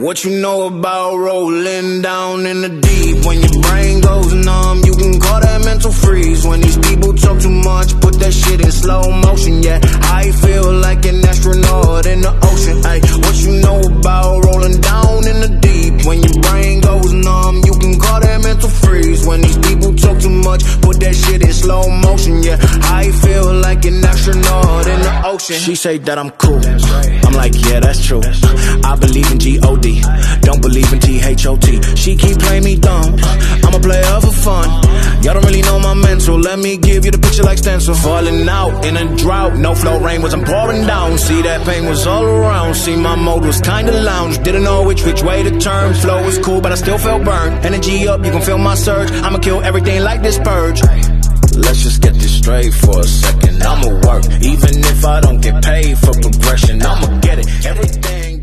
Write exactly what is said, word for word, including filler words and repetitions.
what you know about rolling down in the deep? When your brain goes numb, you can call that mental freeze. When these people talk too much, put that shit in slow motion. Yeah, I feel like an astronaut in the ocean. Ay, what you know about rolling down in the deep? When your brain goes numb, you can call that mental freeze. When these people talk too much, put that shit in slow motion. Yeah, I feel like an astronaut in the ocean. She say that I'm cool, I'm like, yeah, that's true. I believe in G O D, don't believe in T H O T. She keep playing me dumb, I'm a player for fun. Y'all don't really know my mental, let me give you the picture like stencil. Falling out in a drought, no flow, rain wasn't pouring down. See, that pain was all around, see, my mode was kinda lounge. Didn't know which which way to turn, flow was cool but I still felt burned. Energy up, you can feel my surge, I'ma kill everything like this purge. Let's just get this straight for a second. I'ma work, even if I don't get paid for progression. I'ma get it, everything